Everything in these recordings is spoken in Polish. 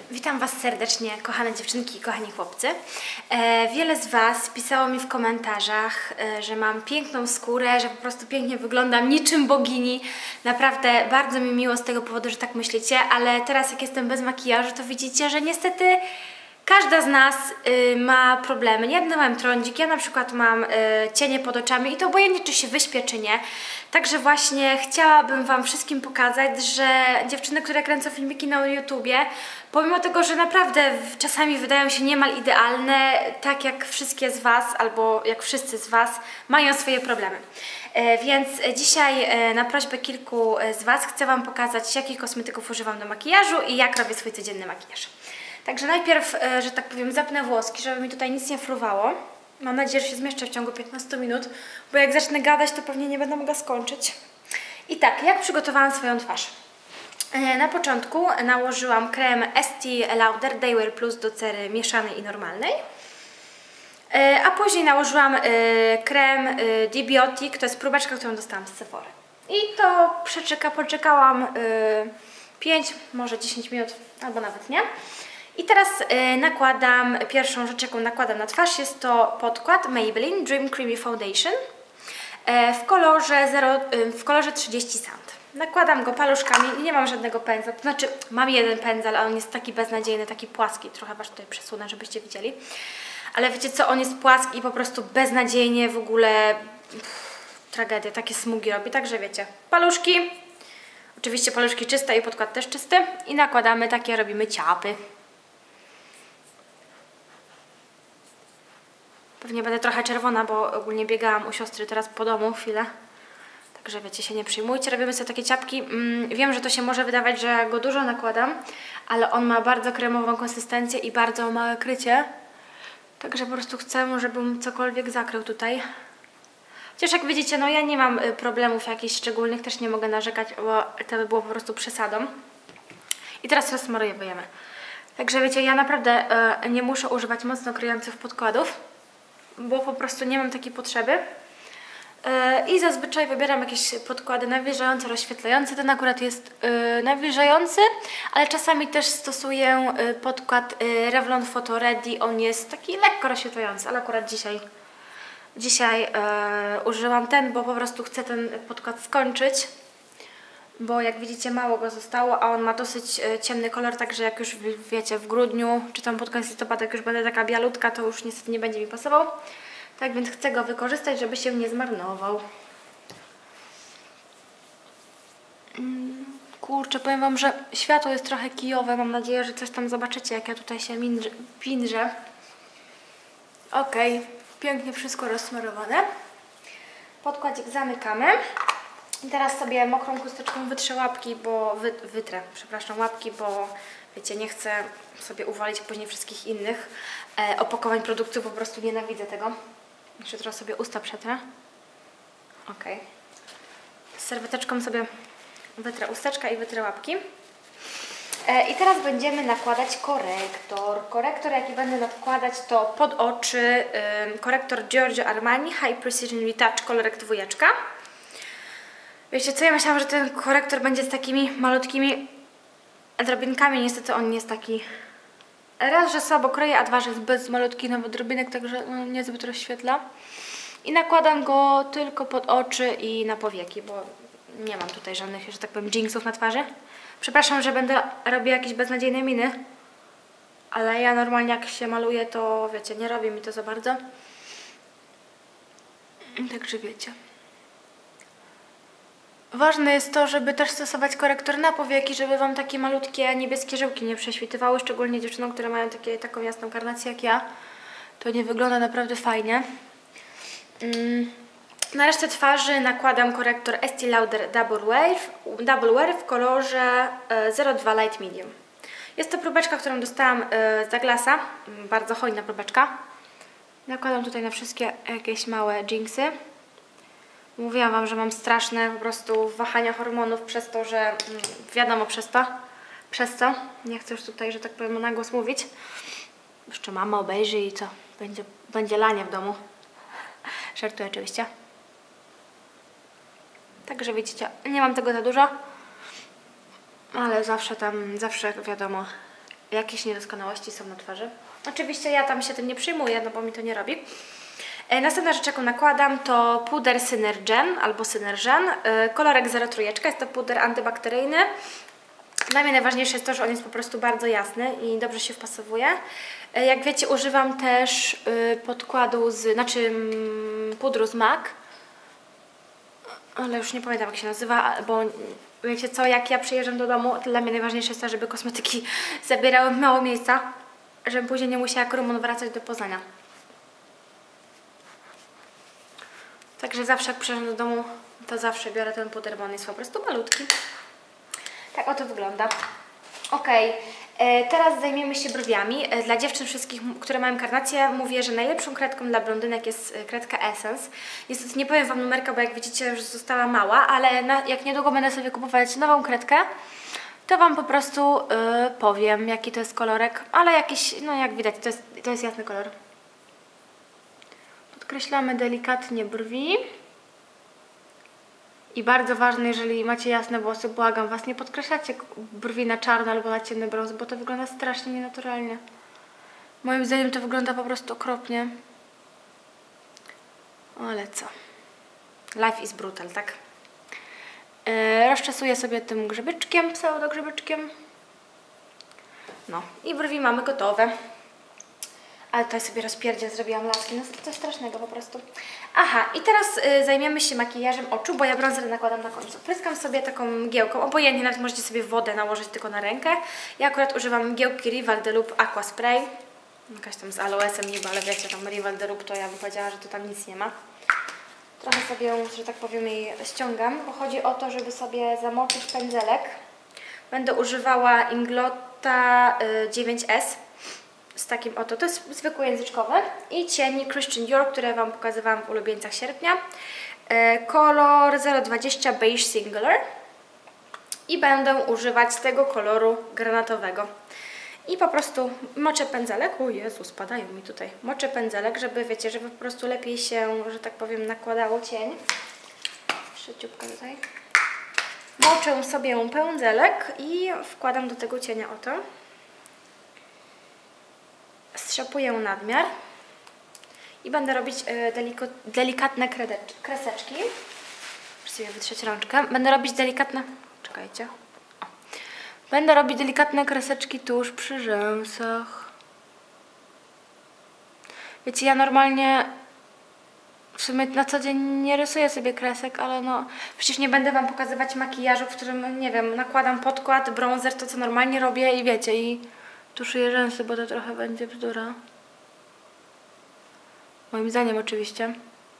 Witam Was serdecznie, kochane dziewczynki i kochani chłopcy. Wiele z Was pisało mi w komentarzach, że mam piękną skórę, że po prostu pięknie wyglądam niczym bogini. Naprawdę bardzo mi miło z tego powodu, że tak myślicie, ale teraz jak jestem bez makijażu, to widzicie, że niestety każda z nas ma problemy. Ja mam trądzik, ja na przykład mam cienie pod oczami i to obojętnie czy się wyśpię czy nie. Także właśnie chciałabym Wam wszystkim pokazać, że dziewczyny, które kręcą filmiki na YouTubie, pomimo tego, że naprawdę czasami wydają się niemal idealne, tak jak wszystkie z Was albo jak wszyscy z Was mają swoje problemy. Więc dzisiaj na prośbę kilku z Was chcę Wam pokazać, jakich kosmetyków używam do makijażu i jak robię swój codzienny makijaż. Także najpierw, że tak powiem, zapnę włoski, żeby mi tutaj nic nie fruwało. Mam nadzieję, że się zmieszczę w ciągu 15 minut, bo jak zacznę gadać, to pewnie nie będę mogła skończyć. I tak, jak przygotowałam swoją twarz? Na początku nałożyłam krem Estee Lauder Day Wear Plus do cery mieszanej i normalnej. A później nałożyłam krem Dibiotic, to jest próbeczka, którą dostałam z Sephory. I to poczekałam 5, może 10 minut, albo nawet nie. I teraz nakładam, pierwszą rzecz jaką nakładam na twarz jest to podkład Maybelline Dream Creamy Foundation w kolorze 30 Sand. Nakładam go paluszkami i nie mam żadnego pędzla, to znaczy mam jeden pędzel, ale on jest taki beznadziejny, taki płaski, trochę Was tutaj przesunę, żebyście widzieli. Ale wiecie co, on jest płaski i po prostu beznadziejnie w ogóle tragedia, takie smugi robi, także wiecie, paluszki, oczywiście paluszki czyste i podkład też czysty i nakładamy takie, robimy ciapy. Pewnie będę trochę czerwona, bo ogólnie biegałam u siostry teraz po domu chwilę. Także wiecie, się nie przyjmujcie. Robimy sobie takie ciapki. Wiem, że to się może wydawać, że go dużo nakładam, ale on ma bardzo kremową konsystencję i bardzo małe krycie. Także po prostu chcę, żebym cokolwiek zakrył tutaj. Chociaż jak widzicie, no ja nie mam problemów jakichś szczególnych, też nie mogę narzekać, bo to by było po prostu przesadą. I teraz rozsmarujemy. Także wiecie, ja naprawdę nie muszę używać mocno kryjących podkładów, bo po prostu nie mam takiej potrzeby. I zazwyczaj wybieram jakieś podkłady nawilżające, rozświetlające. Ten akurat jest nawilżający, ale czasami też stosuję podkład Revlon Photo Ready. On jest taki lekko rozświetlający, ale akurat dzisiaj użyłam ten, bo po prostu chcę ten podkład skończyć. Bo jak widzicie, mało go zostało, a on ma dosyć ciemny kolor, także jak już wiecie, w grudniu, czy tam pod koniec listopada, jak już będę taka bialutka, to już niestety nie będzie mi pasował. Tak więc chcę go wykorzystać, żeby się nie zmarnował. Kurczę, powiem Wam, że światło jest trochę kijowe. Mam nadzieję, że coś tam zobaczycie, jak ja tutaj się pindrzę. Okej, pięknie wszystko rozsmarowane. Podkładzik zamykamy. I teraz sobie mokrą chusteczką wytrę łapki, bo łapki, bo wiecie, nie chcę sobie uwalić później wszystkich innych opakowań produktów, po prostu nienawidzę tego. Jeszcze trochę sobie usta przetrę. Ok. Z serweteczką sobie wytrę usteczka i wytrę łapki. I teraz będziemy nakładać korektor. Korektor, jaki będę nakładać, to pod oczy korektor Giorgio Armani High Precision Retouch Colorect 2. Wiecie co, ja myślałam, że ten korektor będzie z takimi malutkimi drobinkami, niestety on nie jest taki. Raz, że słabo kroję, a dwa, że jest bez malutkich nawet drobinek, także no, niezbyt rozświetla. I nakładam go tylko pod oczy i na powieki, bo nie mam tutaj żadnych, że tak powiem, jinxów na twarzy. Przepraszam, że będę robiła jakieś beznadziejne miny, ale ja normalnie jak się maluję, to wiecie, nie robi mi to za bardzo. Także wiecie. Ważne jest to, żeby też stosować korektor na powieki, żeby Wam takie malutkie niebieskie żyłki nie prześwitywały, szczególnie dziewczynom, które mają taką jasną karnację jak ja. To nie wygląda naprawdę fajnie. Na resztę twarzy nakładam korektor Estee Lauder Double Wear w kolorze 02 Light Medium. Jest to próbeczka, którą dostałam z Douglasa, bardzo hojna próbeczka. Nakładam tutaj na wszystkie jakieś małe jinxy. Mówiłam Wam, że mam straszne po prostu wahania hormonów przez to, że wiadomo przez co. Nie chcę już tutaj, że tak powiem, na głos mówić. Jeszcze mama obejrzy i co? Będzie lanie w domu. Żartuję oczywiście. Także widzicie, nie mam tego za dużo, ale zawsze wiadomo, jakieś niedoskonałości są na twarzy. Oczywiście ja tam się tym nie przyjmuję, no bo mi to nie robi. Następna rzecz, jaką nakładam, to puder Synergen albo Synergen, kolorek 03, jest to puder antybakteryjny. Dla mnie najważniejsze jest to, że on jest po prostu bardzo jasny i dobrze się wpasowuje. Jak wiecie, używam też podkładu, pudru z MAC, ale już nie pamiętam, jak się nazywa, bo wiecie co, jak ja przyjeżdżam do domu, to dla mnie najważniejsze jest to, żeby kosmetyki zabierały mało miejsca, żebym później nie musiała jak Rumun wracać do Poznania. Także zawsze jak przyjeżdżam do domu, to zawsze biorę ten puder, bo on jest po prostu malutki. Tak oto wygląda. Ok, teraz zajmiemy się brwiami. Dla dziewczyn wszystkich, które mają karnację, mówię, że najlepszą kredką dla blondynek jest kredka Essence. Niestety nie powiem Wam numerka, bo jak widzicie już została mała, ale jak niedługo będę sobie kupować nową kredkę, to Wam po prostu powiem, jaki to jest kolorek, ale jakiś, no jak widać, to jest jasny kolor. Podkreślamy delikatnie brwi. I bardzo ważne, jeżeli macie jasne włosy, błagam Was, nie podkreślacie brwi na czarno albo na ciemny brąz, bo to wygląda strasznie nienaturalnie. Moim zdaniem to wygląda po prostu okropnie. Ale co? Life is brutal, tak? Rozczesuję sobie tym grzybyczkiem, pseudogrzybyczkiem. No i brwi mamy gotowe. Ale tutaj sobie rozpierdziel zrobiłam laski, no coś strasznego po prostu. Aha, i teraz zajmiemy się makijażem oczu, bo ja bronzer nakładam na końcu. Pryskam sobie taką mgiełką, obojętnie, nawet możecie sobie wodę nałożyć tylko na rękę. Ja akurat używam mgiełki Rival de Loop Aqua Spray. Jakaś tam z aloesem niby, ale wiecie, tam Rival de Loop to ja bym powiedziała, że to tam nic nie ma. Trochę sobie, że tak powiem, jej ściągam, bo chodzi o to, żeby sobie zamoczyć pędzelek. Będę używała Inglota 9S. Z takim oto, to jest zwykły języczkowy i cień Christian Dior, które Wam pokazywałam w ulubieńcach sierpnia. Kolor 020 Beige Singular i będę używać tego koloru granatowego. I po prostu moczę pędzelek, o Jezu, spadają mi tutaj, moczę pędzelek, żeby wiecie, żeby po prostu lepiej się, że tak powiem, nakładało cień. Szybciutko tutaj. Moczę sobie pędzelek i wkładam do tego cienia oto. Strzepuję nadmiar i będę robić delikatne kreseczki. Muszę sobie wytrzeć rączkę. Będę robić delikatne... Czekajcie. O. Będę robić delikatne kreseczki tuż przy rzęsach. Wiecie, ja normalnie w sumie na co dzień nie rysuję sobie kresek, ale no przecież nie będę Wam pokazywać makijażu, w którym, nie wiem, nakładam podkład, bronzer, to co normalnie robię i wiecie, i tuszuję rzęsy, bo to trochę będzie bzdura. Moim zdaniem oczywiście.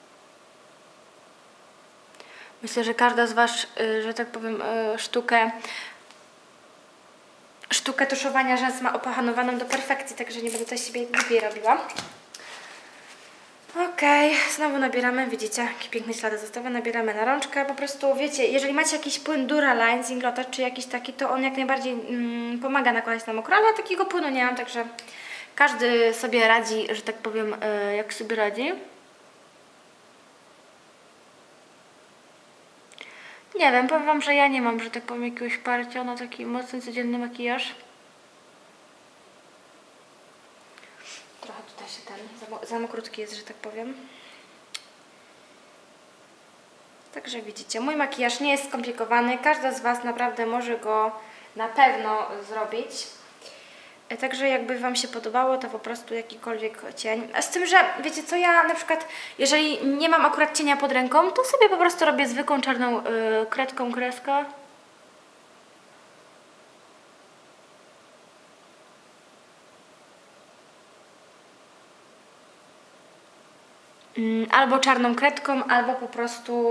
Myślę, że każda z Was, że tak powiem, sztukę tuszowania rzęs ma opanowaną do perfekcji, także nie będę tutaj siebie głupiej robiła. Okej, znowu nabieramy, widzicie, jakie piękne ślady zostawia, nabieramy na rączkę. Po prostu, wiecie, jeżeli macie jakiś płyn Duraline z Inglota, czy jakiś taki, to on jak najbardziej pomaga nakładać na mokro, ale ja takiego płynu nie mam, także każdy sobie radzi, że tak powiem, jak sobie radzi. Nie wiem, powiem Wam, że ja nie mam, że tak powiem, jakiegoś parcia na taki mocny, codzienny makijaż. Trochę tutaj się za mokrutki jest, że tak powiem. Także widzicie, mój makijaż nie jest skomplikowany. Każda z Was naprawdę może go na pewno zrobić. Także jakby Wam się podobało, to po prostu jakikolwiek cień. A z tym, że wiecie co, ja na przykład, jeżeli nie mam akurat cienia pod ręką, to sobie po prostu robię zwykłą czarną kredką kreskę. Albo czarną kredką, albo po prostu...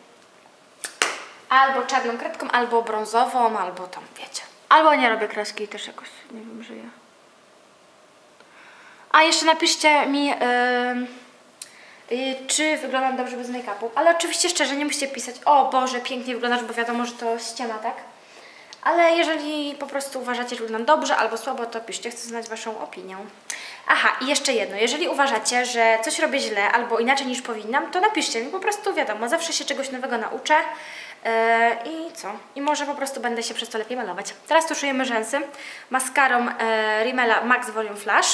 Albo czarną kredką, albo brązową, albo tam, wiecie. Albo nie robię kreski i też jakoś, nie wiem, żyję. A jeszcze napiszcie mi, czy wyglądam dobrze bez make-upu. Ale oczywiście szczerze, nie musicie pisać, o Boże, pięknie wyglądasz, bo wiadomo, że to ściema, tak? Ale jeżeli po prostu uważacie, że wyglądam dobrze albo słabo, to piszcie, chcę znać Waszą opinię. Aha, i jeszcze jedno, jeżeli uważacie, że coś robię źle albo inaczej niż powinnam, to napiszcie mi, po prostu wiadomo, zawsze się czegoś nowego nauczę. I co? I może po prostu będę się przez to lepiej malować. Teraz tuszujemy rzęsy maskarą Rimmela Max Volume Flash.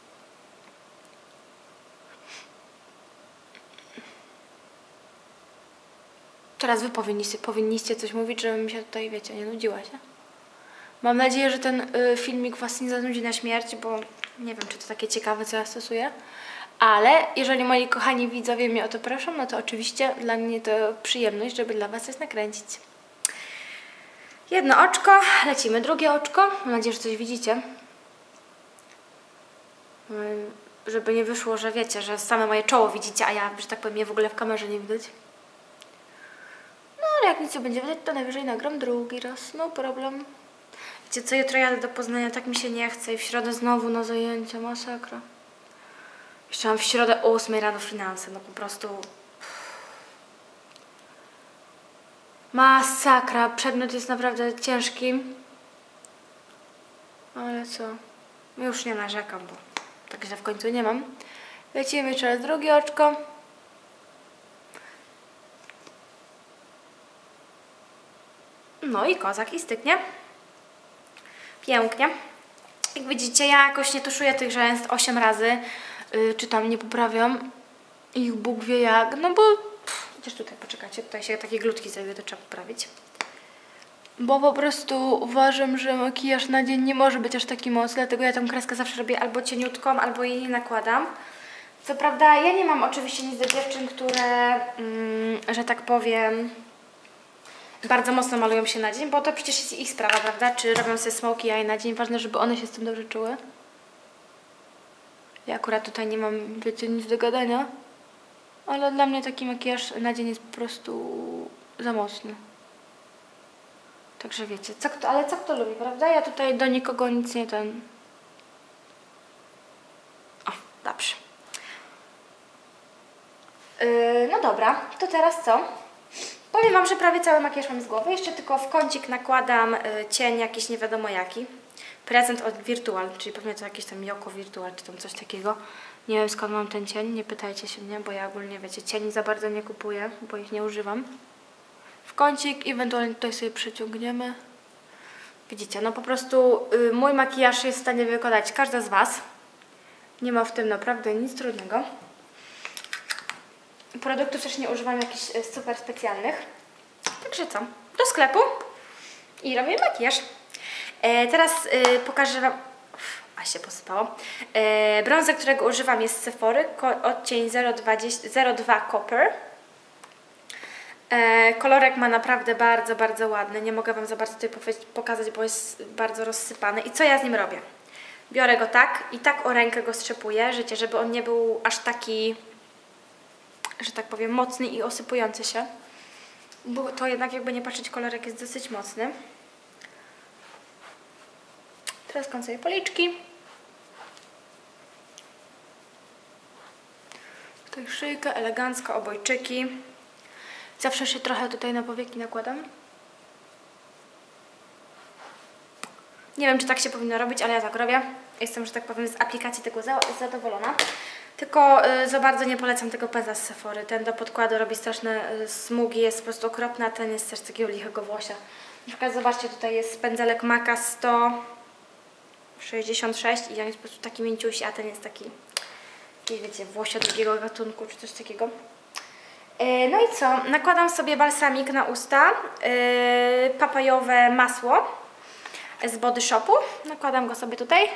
Teraz wy powinniście coś mówić, żebym mi się tutaj, wiecie, nie nudziła się. Mam nadzieję, że ten filmik was nie zanudzi na śmierć, bo nie wiem, czy to takie ciekawe, co ja stosuję. Ale jeżeli moi kochani widzowie mnie o to proszą, no to oczywiście dla mnie to przyjemność, żeby dla was coś nakręcić. Jedno oczko, lecimy drugie oczko. Mam nadzieję, że coś widzicie. Żeby nie wyszło, że wiecie, że same moje czoło widzicie, a ja, że tak powiem, je w ogóle w kamerze nie widać. No ale jak nic nie będzie widać, to najwyżej nagram drugi raz, no problem. Wiecie co, jutro jadę do Poznania, tak mi się nie chce i w środę znowu na zajęcia, masakra. Jeszcze mam w środę o 8 rano finanse, no po prostu... Masakra, przedmiot jest naprawdę ciężki. Ale co, już nie narzekam, bo tak źle w końcu nie mam. Lecimy jeszcze raz drugie oczko. No i kozak i styknie. Pięknie. Jak widzicie, ja jakoś nie tuszuję tych rzęs 8 razy, czy tam nie poprawiam ich Bóg wie jak, no bo chociaż tutaj, poczekajcie, tutaj się takie glutki zrobiły, to trzeba poprawić. Bo po prostu uważam, że makijaż na dzień nie może być aż taki mocny, dlatego ja tą kreskę zawsze robię albo cieniutką, albo jej nie nakładam. Co prawda ja nie mam oczywiście nic do dziewczyn, które, że tak powiem, bardzo mocno malują się na dzień, bo to przecież jest ich sprawa, prawda? Czy robią sobie smoky eye na dzień, ważne, żeby one się z tym dobrze czuły. Ja akurat tutaj nie mam, wiecie, nic do gadania, ale dla mnie taki makijaż na dzień jest po prostu za mocny. Także wiecie, ale co kto lubi, prawda? Ja tutaj do nikogo nic nie ten... O, dobrze. No dobra, to teraz co? Powiem wam, że prawie cały makijaż mam z głowy. Jeszcze tylko w kącik nakładam cień jakiś nie wiadomo jaki. Prezent od Virtual, czyli pewnie to jakiś tam Yoko Virtual, czy tam coś takiego. Nie wiem skąd mam ten cień, nie pytajcie się mnie, bo ja ogólnie, wiecie, cieni za bardzo nie kupuję, bo ich nie używam. W kącik, ewentualnie tutaj sobie przeciągniemy. Widzicie, no po prostu mój makijaż jest w stanie wykonać każda z was. Nie ma w tym naprawdę nic trudnego. Produktów też nie używam jakichś super specjalnych. Także co? Do sklepu i robię makijaż. Teraz pokażę wam... A się posypało. Brązer, którego używam jest z Sephory, odcień 02 Copper. Kolorek ma naprawdę bardzo, bardzo ładny. Nie mogę wam za bardzo tutaj pokazać, bo jest bardzo rozsypany. I co ja z nim robię? Biorę go tak i tak o rękę go strzepuję, żeby on nie był aż taki, że tak powiem, mocny i osypujący się. Bo to jednak, jakby nie patrzeć, kolorek jest dosyć mocny. Teraz końcuję policzki. Tutaj szyjkę, elegancko, obojczyki. Zawsze się trochę tutaj na powieki nakładam. Nie wiem, czy tak się powinno robić, ale ja tak robię. Jestem, że tak powiem, z aplikacji tego zadowolona. Tylko za bardzo nie polecam tego pędzla z Sephory. Ten do podkładu robi straszne smugi, jest po prostu okropny, a ten jest też takiego lichego włosia. Na przykład zobaczcie, tutaj jest pędzelek Maca 166 i on jest po prostu taki mięciusi, a ten jest taki, wiecie, włosia drugiego gatunku, czy coś takiego. No i co? Nakładam sobie balsamik na usta, papajowe masło z Body Shopu. Nakładam go sobie tutaj.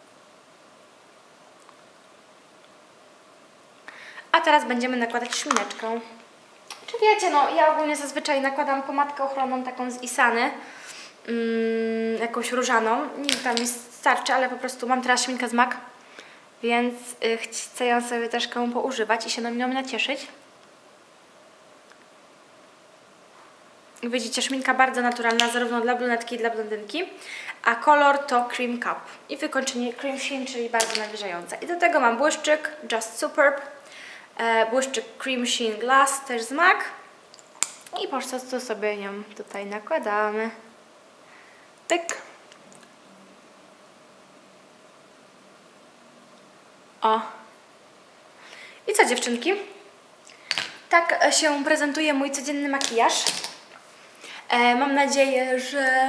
A teraz będziemy nakładać szmineczkę. Czy wiecie, no ja ogólnie zazwyczaj nakładam pomadkę ochronną taką z Isany, jakąś różaną. Nie tam mi starczy, ale po prostu mam teraz szminkę z MAC, więc chcę ją sobie troszkę poużywać i się nią nacieszyć. Widzicie, szminka bardzo naturalna, zarówno dla brunetki, jak i dla blondynki, a kolor to Cream Cup i wykończenie Cream Sheen, czyli bardzo nawilżające. I do tego mam błyszczyk Just Superb, błyszczyk Cream Sheen Glass, też z MAC i po prostu sobie ją tutaj nakładamy. Tyk. O. I co, dziewczynki? Tak się prezentuje mój codzienny makijaż. Mam nadzieję,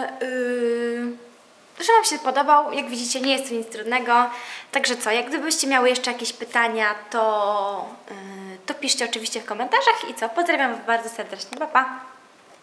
że Wam się podobał. Jak widzicie, nie jest to nic trudnego. Także co, jak gdybyście miały jeszcze jakieś pytania, to piszcie oczywiście w komentarzach i co, pozdrawiam Was bardzo serdecznie. Pa, pa!